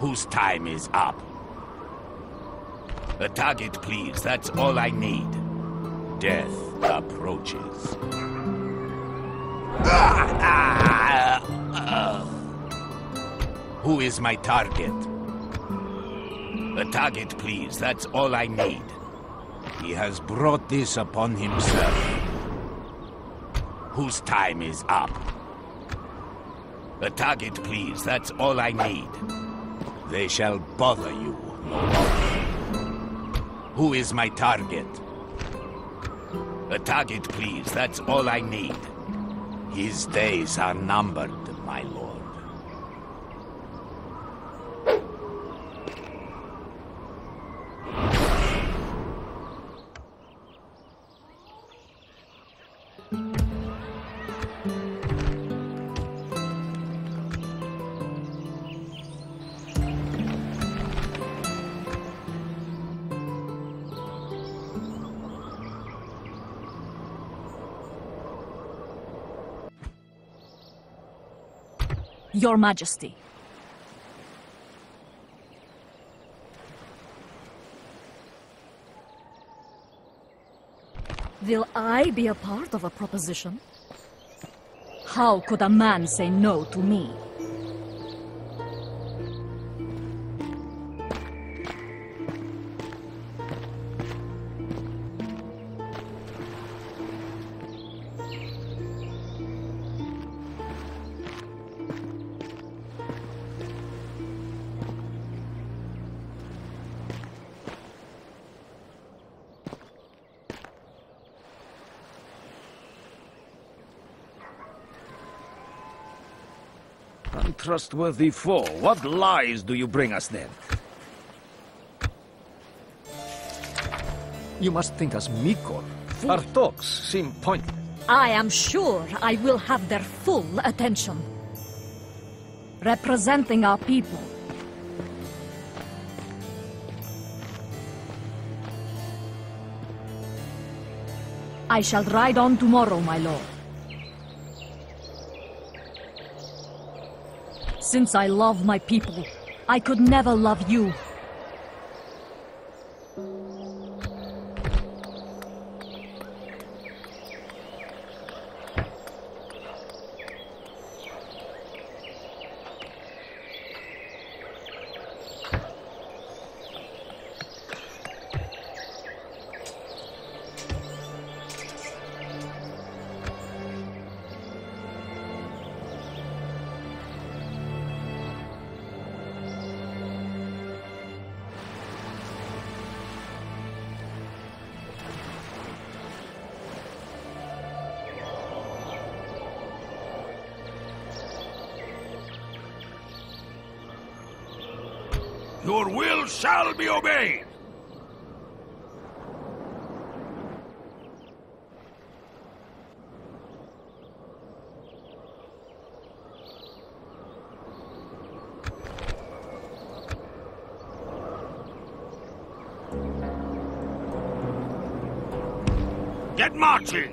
whose time is up. A target, please. That's all I need. Death approaches. Who is my target? A target, please. That's all I need. He has brought this upon himself. Whose time is up? A target, please. That's all I need. They shall bother you no longer. Who is my target? A target, please. That's all I need. His days are numbered, my lord. Your Majesty. Will I be a part of a proposition? How could a man say no to me? Untrustworthy foe. What lies do you bring us then? You must think us meek-or. Our talks seem pointless. I am sure I will have their full attention. Representing our people. I shall ride on tomorrow, my lord. Since I love my people, I could never love you. Your will shall be obeyed! Get marching!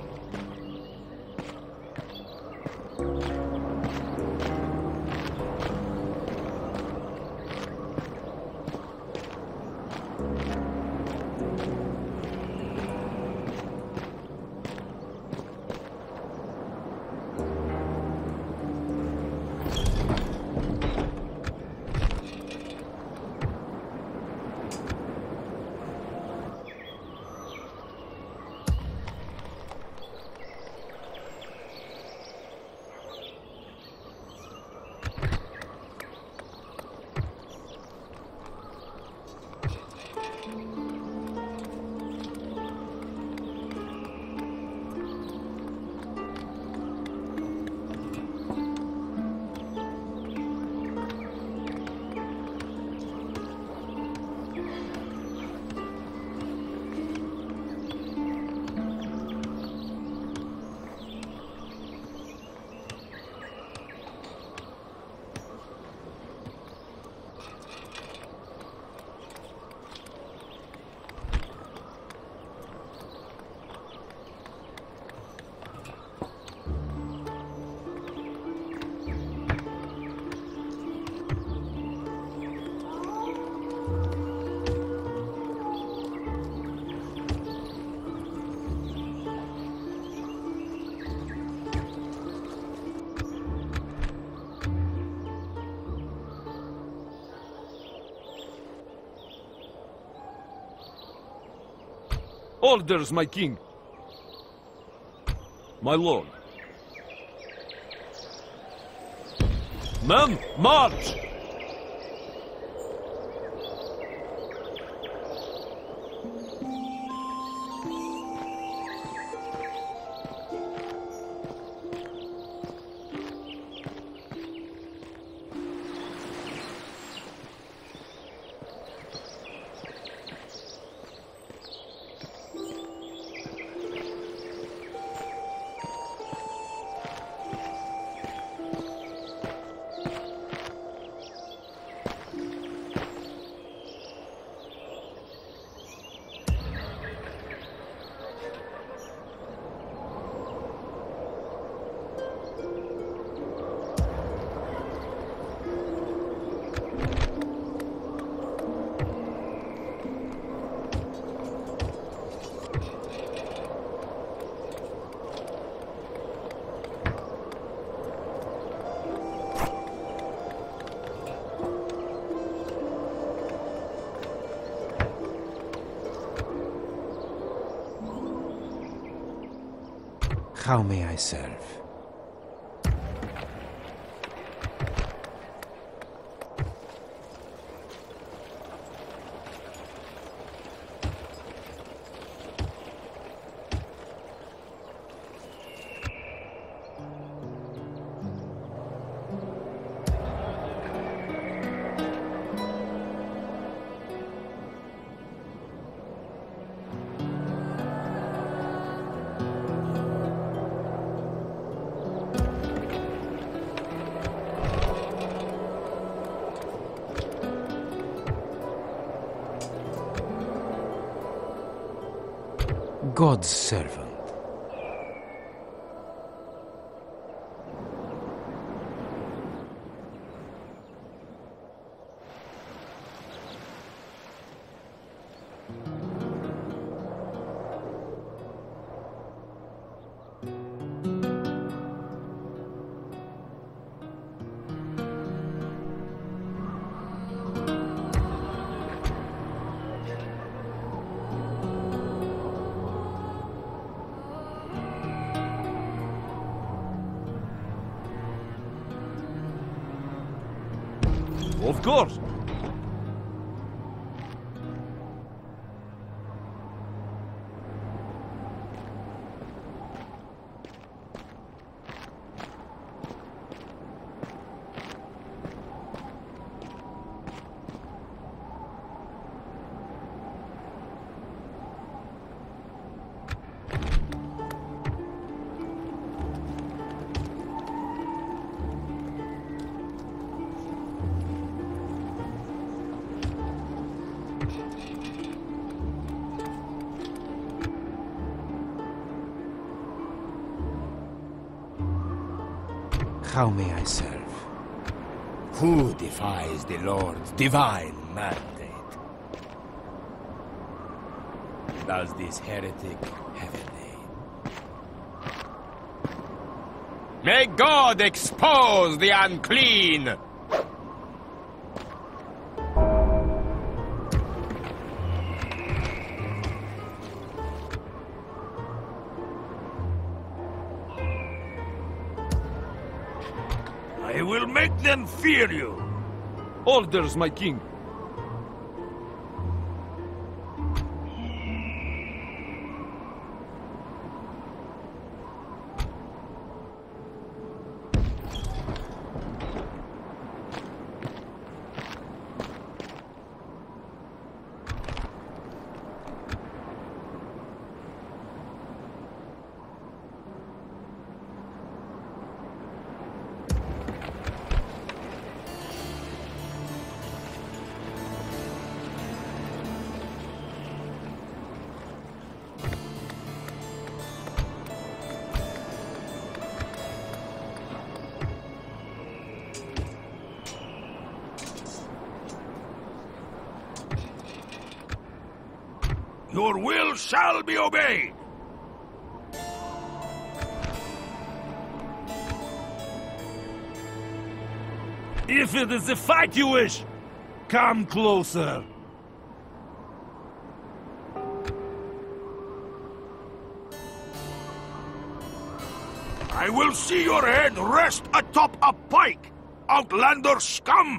Orders, my king. My lord. Men, march! How may I serve? God's servant. Of course. How may I serve? Who defies the Lord's divine mandate? Does this heretic have a name? May God expose the unclean! I will make them fear you. Orders, my king. Your will shall be obeyed. If it is the fight you wish, come closer. I will see your head rest atop a pike, outlander scum!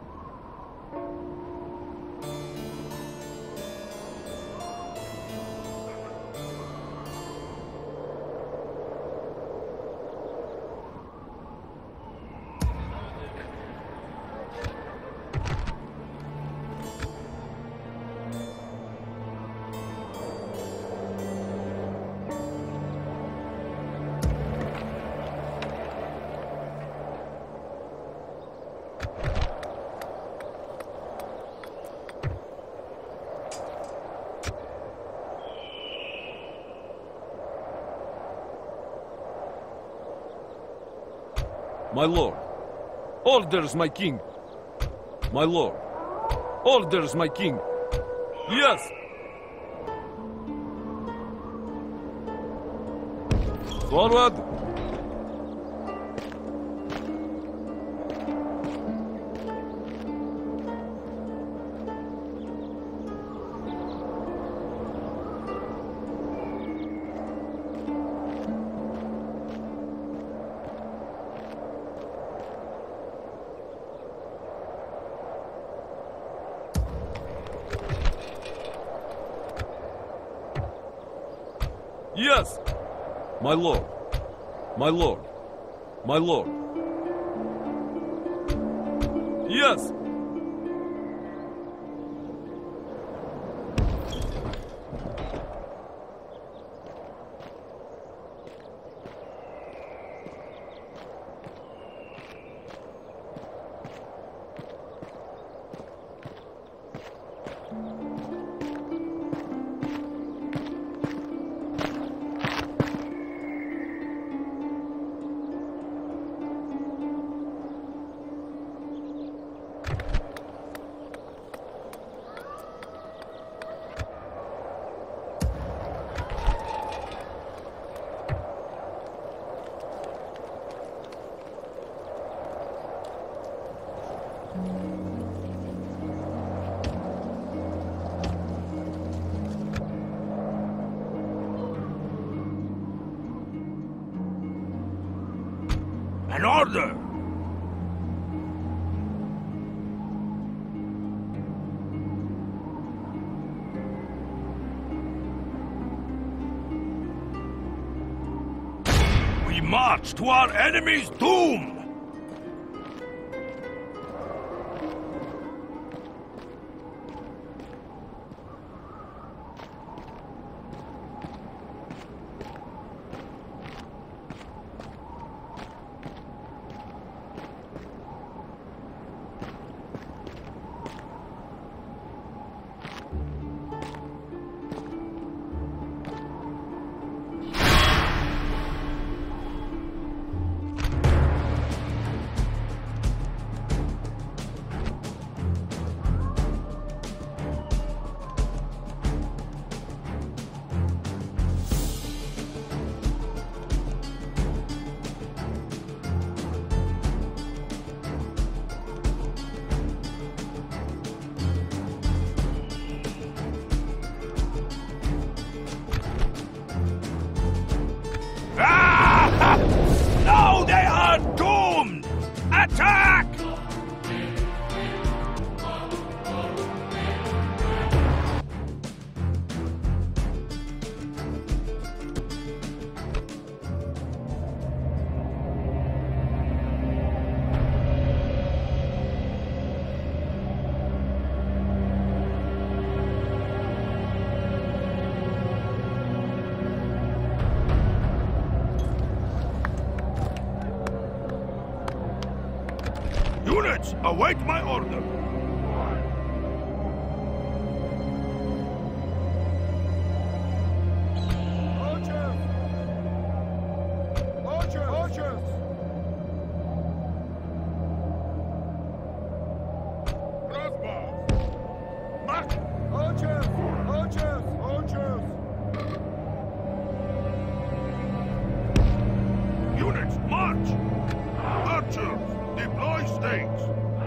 My lord, orders my king. My lord, orders my king. Yes! Forward! Yes! My lord, my lord, my lord. Yes! An order! We march to our enemy's doom! Now they are doomed! Attack! Units, await my order. Archers! Archers! Archers! Crossbows! March! Archers! Archers! Archers! Units, march! Archers! Deploy stakes!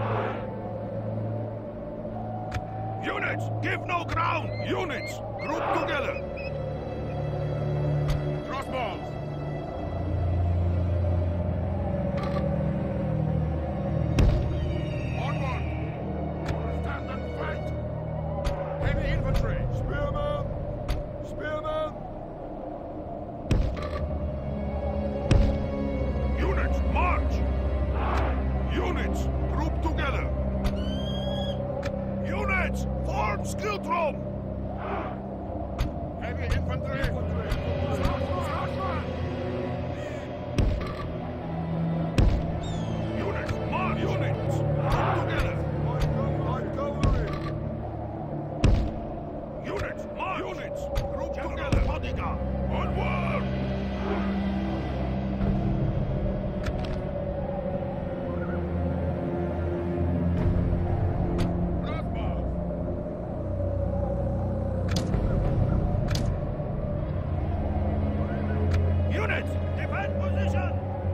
Units, give no ground! Units, group together! Crossbows! Units, defend position!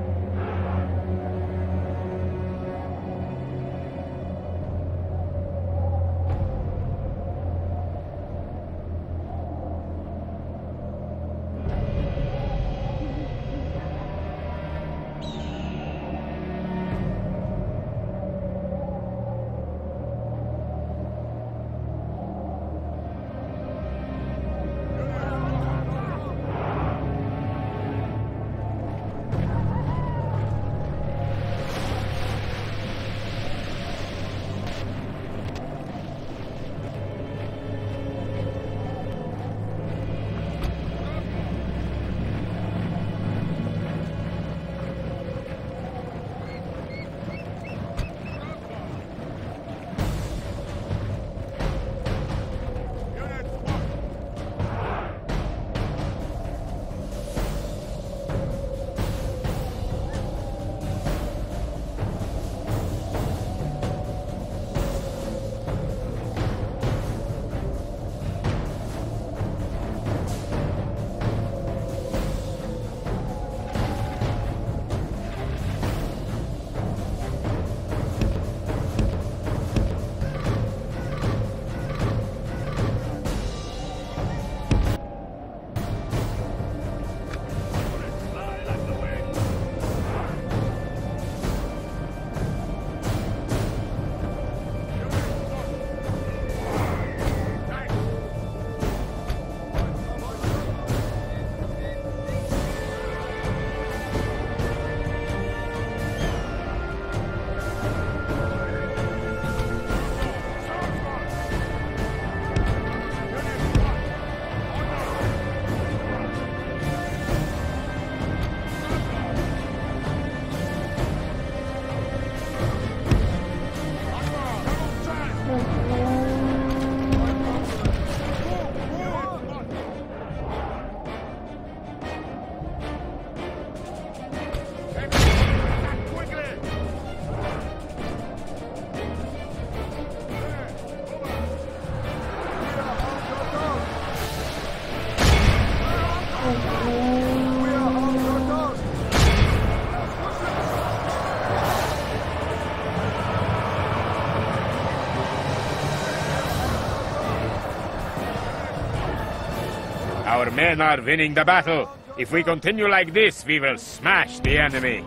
Our men are winning the battle. If we continue like this, we will smash the enemy.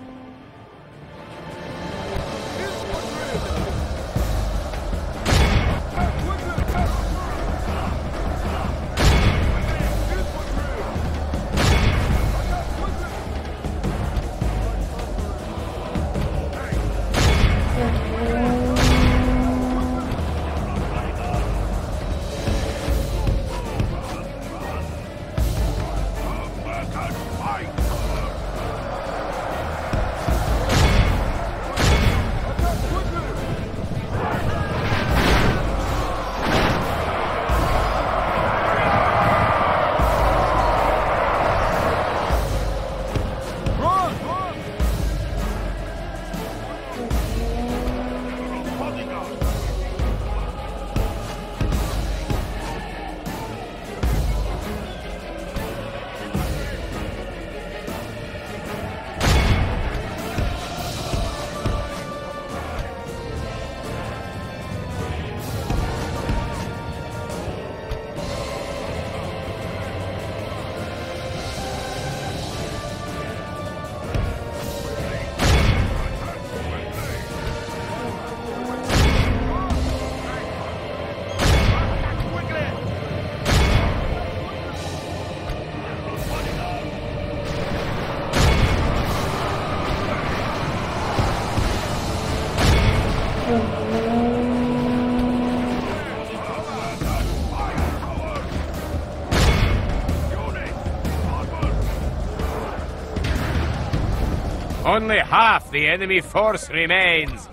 Only half the enemy force remains.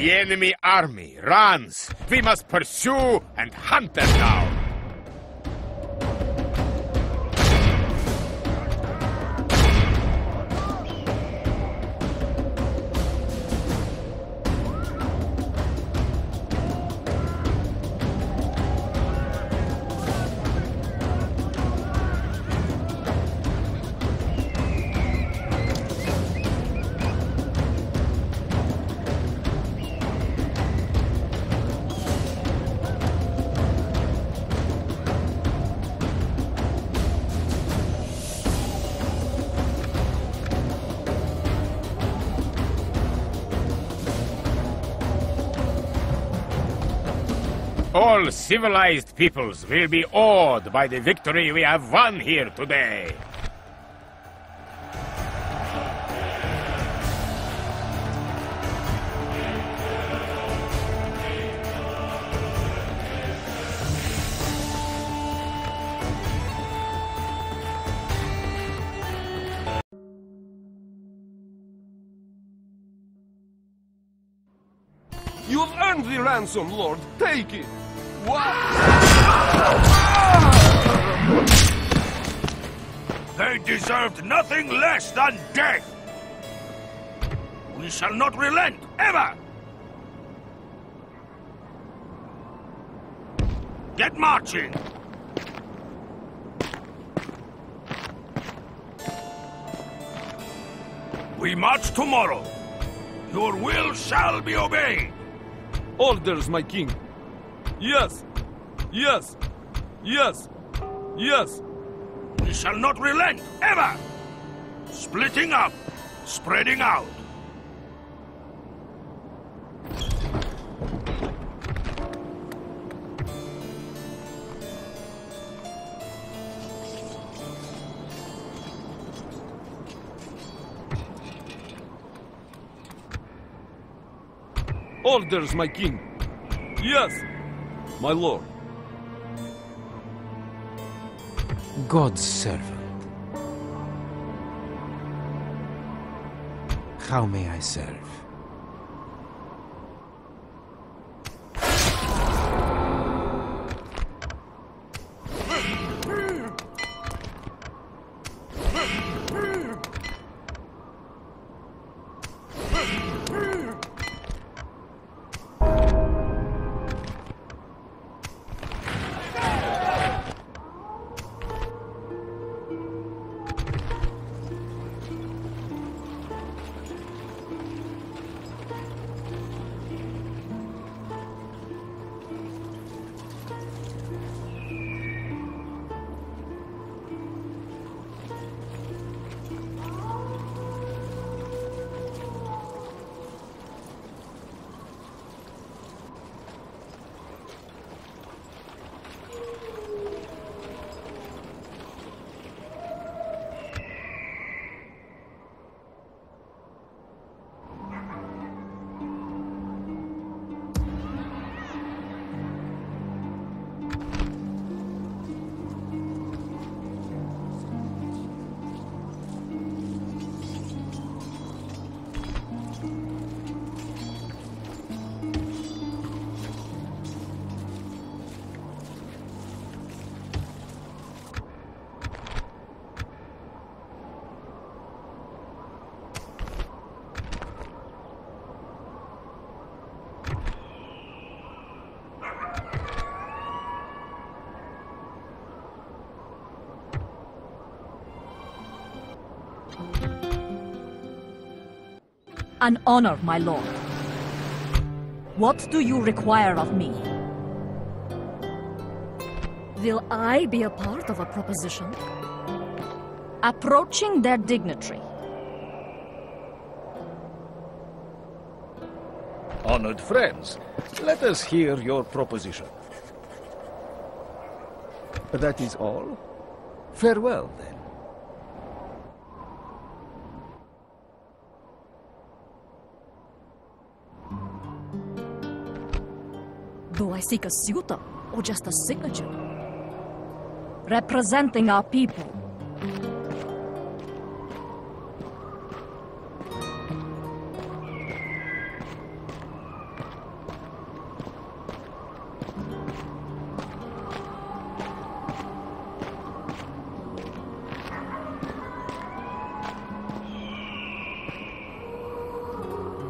The enemy army runs. We must pursue and hunt them down. All civilized peoples will be awed by the victory we have won here today. You have earned the ransom, Lord. Take it. They deserved nothing less than death! We shall not relent, ever! Get marching! We march tomorrow. Your will shall be obeyed. Orders, my king. Yes. Yes. Yes. Yes. We shall not relent, ever! Splitting up, spreading out. Orders, my king. Yes, my lord. God's servant. How may I serve? An honor, my lord. What do you require of me? Will I be a part of a proposition? Approaching their dignitary. Honored friends, let us hear your proposition. That is all? Farewell, then. Do I seek a suitor or just a signature? Representing our people.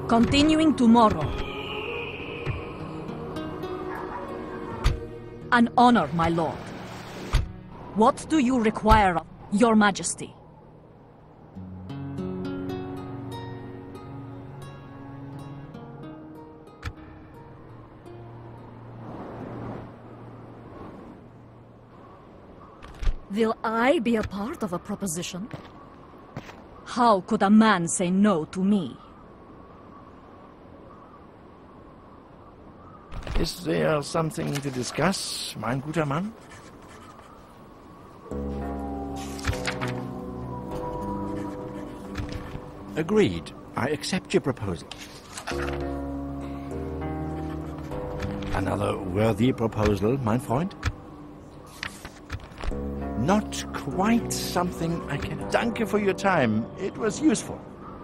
Continuing tomorrow. An honor, my lord. What do you require of your majesty? Will I be a part of a proposition? How could a man say no to me? Is there something to discuss, mein guter Mann? Agreed. I accept your proposal. Another worthy proposal, mein Freund? Not quite something I can... Danke for your time. It was useful.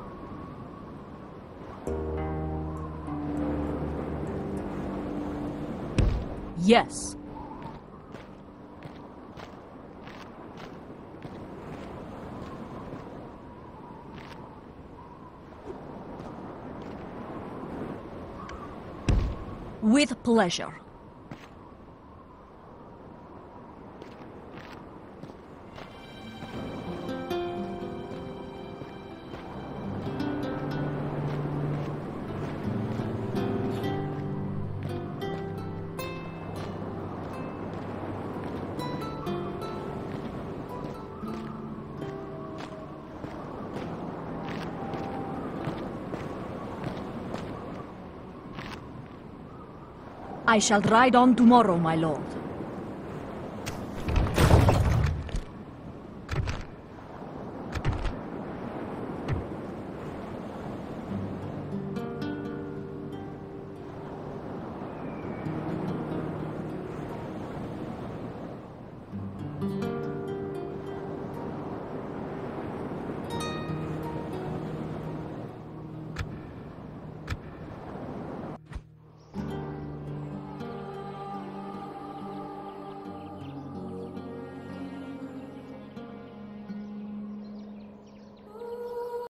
Yes. With pleasure. I shall ride on tomorrow, my lord.